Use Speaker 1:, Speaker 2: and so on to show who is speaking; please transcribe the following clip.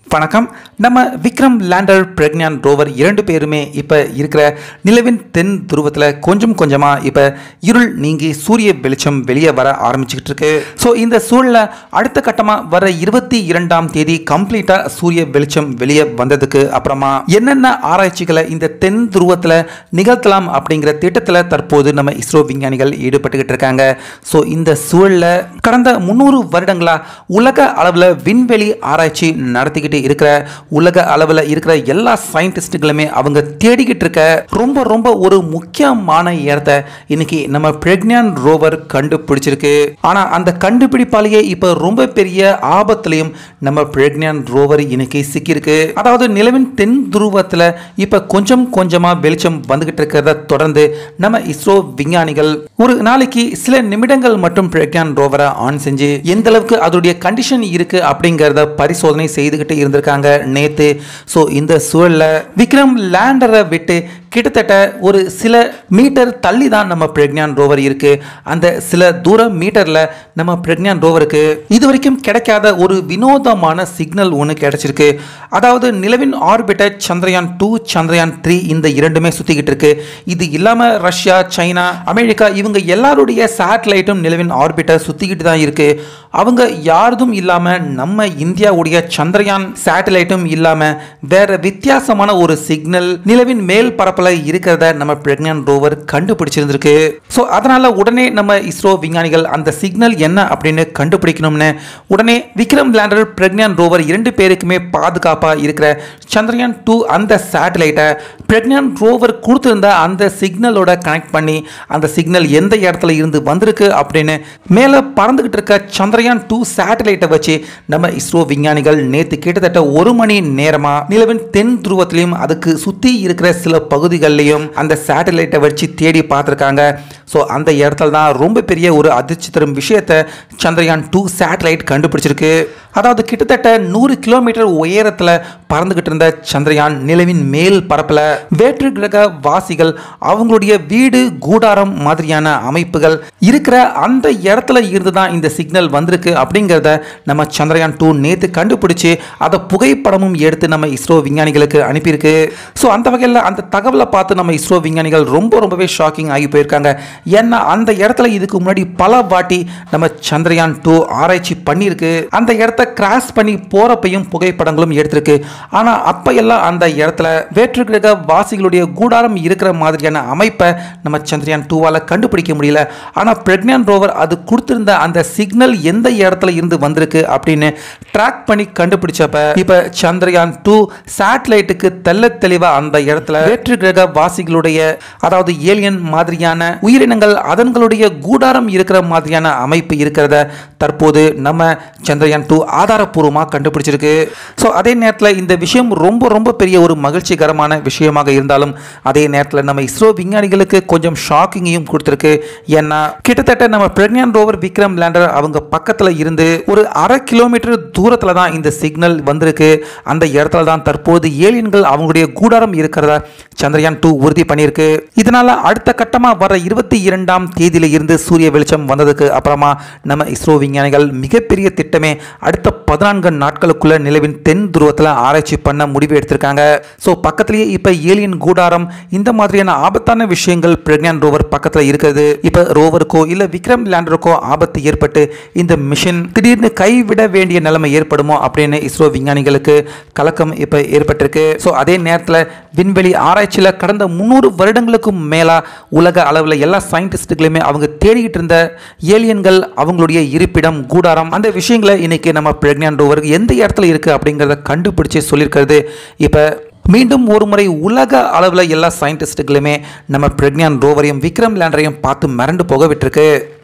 Speaker 1: வணக்கம். நம்ம Vikram lander Pragyan rover இரண்டு பேருமே இப்போ இருக்கிற நிலவின் தென் துருவத்தில் கொஞ்சம் கொஞ்சமாக இப்போ இருள் நீங்கி சூரிய வெளிச்சம் வெளியே வர ஆரம்பிச்சுக்கிட்டு இருக்கு. ஸோ இந்த சூழலில் அடுத்த கட்டமாக வர 22ஆம் தேதி கம்ப்ளீட்டாக சூரிய வெளிச்சம் வெளியே வந்ததுக்கு அப்புறமா என்னென்ன ஆராய்ச்சிகளை இந்த தென் துருவத்தில் நிகழ்த்தலாம் அப்படிங்கிற திட்டத்தில் தற்போது நம்ம இஸ்ரோ விஞ்ஞானிகள் ஈடுபட்டுக்கிட்டு இருக்காங்க. ஸோ இந்த சூழலில் கடந்த 300 வருடங்களா உலக அளவில் விண்வெளி ஆராய்ச்சி நடத்திக்கிட்டு இருக்கிற உலக அளவில் இருக்கிற எல்லா சயின்டிஸ்டுகளுமே அவங்க தேடிக்கிட்டு இருக்க ரொம்ப ஒரு முக்கியமான இடத்தை இன்னைக்கு நம்ம பிரக்ஞான் ரோவர் கண்டுபிடிச்சிருக்கு. ஆனா அந்த கண்டுபிடிப்பாலேயே இப்ப ரொம்ப பெரிய ஆபத்திலையும் நம்ம பிரக்ஞான் ரோவர் இன்னைக்கு சிக்கிருக்கு. அதாவது நிலவின் தென் துருவத்தில் இப்ப கொஞ்சம் கொஞ்சமா வெளிச்சம் வந்துகிட்டு இருக்கிறத தொடர்ந்து நம்ம இஸ்ரோ விஞ்ஞானிகள் ஒரு நாளைக்கு சில நிமிடங்கள் மட்டும் பிரக்ஞான் ரோவரை ஆன் செஞ்சு எந்த அளவுக்கு அதோடைய கண்டிஷன் இருக்கு அப்படிங்கறத பரிசோதனை செய்துகிட்டு இருந்திருக்காங்க நேத்து. சோ இந்த சூழல்ல விக்ரம் லேண்டரை விட்டு கிட்டத்தட்ட ஒரு சில மீட்டர் தள்ளி தான் நம்ம பிரக்ஞான் ரோவர் இருக்கு. அந்த சில தூரம் மீட்டர்ல நம்ம பிரக்ஞான் ரோவருக்கு இதுவரைக்கும் கிடைக்காத ஒரு வினோதமான சிக்னல் ஒன்று கிடைச்சிருக்கு. அதாவது நிலவின் ஆர்பிட்டை chandrayaan2 chandrayaan3 இந்த இரண்டுமே சுத்திக்கிட்டு இருக்கு. இது இல்லாம ரஷ்யா, சைனா, அமெரிக்கா இவங்க எல்லாருடைய சேட்டலைட்டும் நிலவின் ஆர்பிட்டை சுத்திக்கிட்டு தான் இருக்கு. அவங்க யாரும் இல்லாம நம்ம இந்தியாவுடைய சந்திரயான் சேட்டலைட்டும் இல்லாம வேற வித்தியாசமான ஒரு சிக்னல் நிலவின் மேல் பரப்பல இருக்கிறத நம்ம பிரக்ஞான் ரோவர் கண்டுபிடிச்சிருந்திருக்கு. ஸோ அதனால உடனே நம்ம இஸ்ரோ விஞ்ஞானிகள் அந்த சிக்னல் என்ன அப்படின்னு கண்டுபிடிக்கணும்னு உடனே விக்ரம் லேண்டர் பிரக்ஞான் ரோவர் இரண்டு பேருக்குமே பாதுகாப்பா இருக்கிற chandrayaan2 அந்த சேட்டலைட்டை பிரக்ஞான் ரோவர் கொடுத்திருந்த அந்த சிக்னலோட கனெக்ட் பண்ணி அந்த சிக்னல் எந்த இடத்துல இருந்து வந்திருக்கு அப்படின்னு மேல பறந்துகிட்டு இருக்க chandrayaan2 சேட்டலைட்டை வச்சு நம்ம இஸ்ரோ விஞ்ஞானிகள் நேத்து கிட்டத்தட்ட 1 மணி நேரமா நிலவின் தென் துருவத்திலையும் அதுக்கு சுத்தி இருக்கிற சில பகுதிகளிலையும் அந்த சேட்டலைட்டை வச்சு தேடி பார்த்திருக்காங்க. ஸோ அந்த இடத்துல தான் ரொம்ப பெரிய ஒரு அதிர்ச்சி தரும் விஷயத்தை chandrayaan2 சேட்டலைட் கண்டுபிடிச்சிருக்கு. அதாவது கிட்டத்தட்ட 100 கிலோமீட்டர் உயரத்தில் பறந்துகிட்டு இருந்த சந்திரயான் நிலவின் மேல் பரப்பில் வேற்று கிரக வாசிகள் அவங்களுடைய வீடு கூடாரம் மாதிரியான அமைப்புகள் இருக்கிற அந்த இடத்துல இருந்து தான் இந்த சிக்னல் வந்திருக்கு அப்படிங்கிறத நம்ம chandrayaan2 நேற்று கண்டுபிடிச்சு அதை புகைப்படமும் எடுத்து நம்ம இஸ்ரோ விஞ்ஞானிகளுக்கு அனுப்பியிருக்கு. ஸோ அந்த வகையில் அந்த தகவலை பார்த்து நம்ம இஸ்ரோ விஞ்ஞானிகள் ரொம்பவே ஷாக்கிங் ஆகி போயிருக்காங்க. ஏன்னா அந்த இடத்துல இதுக்கு முன்னாடி பல வாட்டி நம்ம chandrayaan2 ஆராய்ச்சி பண்ணியிருக்கு. அந்த இடத்த கிராஸ் பண்ணி போறப்பையும் புகைப்படங்களும் எடுத்திருக்கு. ஆனா அப்ப எல்லாம் அந்த இடத்துல வேற்று கிரக வாசிகளுடைய கூடாரம் இருக்கிற மாதிரியான அமைப்பை நம்ம chandrayaan2வால கண்டுபிடிக்க முடியல. ஆனா பிரக்ஞான் ரோவர் அது கொடுத்திருந்த அந்த சிக்னல் எந்த இடத்துல இருந்து வந்திருக்கு அப்படின்னு ட்ராக் பண்ணி கண்டுபிடிச்சப்ப இப்ப chandrayaan2 சேட்டலைட்டுக்கு தெல்ல தெளிவா அந்த இடத்துல வேற்று கிரக வாசிகளுடைய அதாவது ஏலியன் மாதிரியான உயிரினங்கள் அதன்களுடைய கூடாரம் இருக்கிற மாதிரியான அமைப்பு இருக்கிறத தற்போது நம்ம chandrayaan2 ஆதாரப்பூர்வமாக கண்டுபிடிச்சிருக்கு. ஸோ அதே நேரத்தில் இந்த விஷயம் ரொம்ப பெரிய ஒரு மகிழ்ச்சிகரமான விஷயமாக இருந்தாலும் அதே நேரத்தில் நம்ம இஸ்ரோ விஞ்ஞானிகளுக்கு கொஞ்சம் ஷாக்கிங்கையும் கொடுத்துருக்கு. ஏன்னா கிட்டத்தட்ட நம்ம பிரக்ஞான் ரோவர் விக்ரம் லேண்டர் அவங்க பக்கத்தில் இருந்து ஒரு 1/2 கிலோமீட்டர் தூரத்தில் தான் இந்த சிக்னல் வந்திருக்கு. அந்த இடத்துல தான் தற்போது ஏலியன்கள் அவங்களுடைய கூடாரம் இருக்கிறதா chandrayaan2 உறுதி பண்ணியிருக்கு. இதனால அடுத்த கட்டமாக வர 22ஆம் தேதியில இருந்து சூரிய வெளிச்சம் வந்ததுக்கு அப்புறமா நம்ம இஸ்ரோ விஞ்ஞானிகள் மிகப்பெரிய திட்டமே அடுத்த 14 நாட்களுக்குள்ள நிலவின் தென் துருவத்தில் ஆராய்ச்சி பண்ண முடிவு எடுத்திருக்காங்க. ஸோ பக்கத்திலேயே இப்ப ஏலியன் கூடாரம் இந்த மாதிரியான ஆபத்தான விஷயங்கள் பிரக்ஞான் ரோவர் பக்கத்தில் இருக்கிறது. இப்ப ரோவருக்கோ இல்ல விக்ரம் லேண்டருக்கோ ஆபத்து ஏற்பட்டு இந்த மிஷன் திடீர்னு கைவிட வேண்டிய நிலைமை ஏற்படுமோ அப்படின்னு இஸ்ரோ விஞ்ஞானிகளுக்கு கலக்கம் இப்ப ஏற்பட்டிருக்கு. ஸோ அதே நேரத்தில் விண்வெளி ஆராய்ச்சியில் கடந்த 300 வருடங்களுக்கும் மேலா உலக அளவில் எல்லா சயின்டிஸ்டுகளுமே அவங்க தேடிக்கிட்டு இருந்த ஏலியன்கள் அவங்களுடைய இருப்பிடம் கூடாரம் அந்த விஷயங்களை இன்னைக்கு நம்ம பிரக்ஞான் ரோவர் எந்த இடத்துல இருக்கு அப்படிங்கிறத கண்டுபிடிச்சு சொல்லியிருக்கிறது. இப்ப மீண்டும் ஒரு முறை உலக அளவில் எல்லா சயின்டிஸ்டுகளுமே நம்ம பிரக்ஞான் ரோவரையும் விக்ரம் லேண்டரையும் பார்த்து மிரண்டு போக விட்டுருக்கு.